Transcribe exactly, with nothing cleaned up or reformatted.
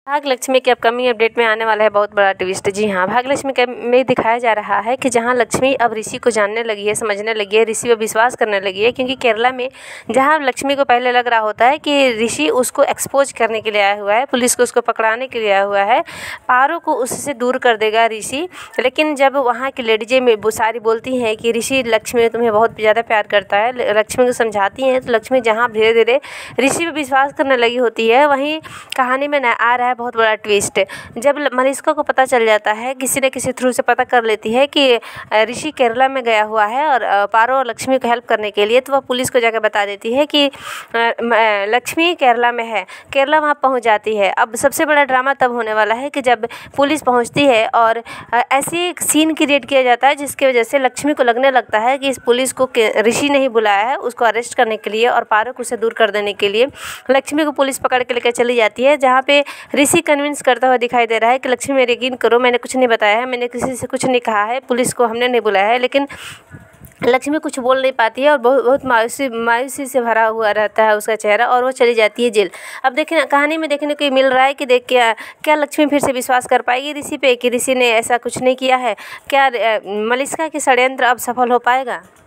भाग्यलक्ष्मी के upcoming update में आने वाला है बहुत बड़ा ट्विस्ट। जी हाँ, भाग्यलक्ष्मी के में दिखाया जा रहा है कि जहाँ लक्ष्मी अब ऋषि को जानने लगी है, समझने लगी है, ऋषि पर विश्वास करने लगी है। क्योंकि केरला में जहाँ लक्ष्मी को पहले लग रहा होता है कि ऋषि उसको एक्सपोज करने के लिए आया हुआ है, पुलिस को उसको पकड़ाने के लिए आया हुआ है, पारो को उससे दूर कर देगा ऋषि। लेकिन जब वहाँ की लेडीजें में सारी बोलती हैं कि ऋषि लक्ष्मी तुम्हें बहुत ज़्यादा प्यार करता है, लक्ष्मी को समझाती हैं, तो लक्ष्मी जहाँ धीरे धीरे ऋषि पर विश्वास करने लगी होती है, वहीं कहानी में न आ रहा है बहुत बड़ा ट्विस्ट। जब मलिष्का को पता चल जाता है, किसी न किसी थ्रू से पता कर लेती है कि ऋषि केरला में गया हुआ है और पारो और लक्ष्मी को हेल्प करने के लिए, तो वह पुलिस को जाकर बता देती है कि लक्ष्मी केरला में है। केरला वहाँ पहुँच जाती है। अब सबसे बड़ा ड्रामा तब होने वाला है कि जब पुलिस पहुँचती है और ऐसी सीन क्रिएट किया जाता है जिसकी वजह से लक्ष्मी को लगने लगता है कि इस पुलिस को ऋषि नहीं बुलाया है उसको अरेस्ट करने के लिए और पारो को उसे दूर कर देने के लिए। लक्ष्मी को पुलिस पकड़ के लेकर चली जाती है, जहाँ पे ऋषि कन्विंस करता हुआ दिखाई दे रहा है कि लक्ष्मी मेरे यकीन करो, मैंने कुछ नहीं बताया है, मैंने किसी से कुछ नहीं कहा है, पुलिस को हमने नहीं बुलाया है। लेकिन लक्ष्मी कुछ बोल नहीं पाती है और बहुत बहुत मायूसी मायूसी से भरा हुआ रहता है उसका चेहरा, और वो चली जाती है जेल। अब देखिए कहानी में देखने को मिल रहा है कि देख क्या क्या लक्ष्मी फिर से विश्वास कर पाएगी ऋषि पे कि ऋषि ने ऐसा कुछ नहीं किया है। क्या मलिष्का की षड्यंत्र अब सफल हो पाएगा?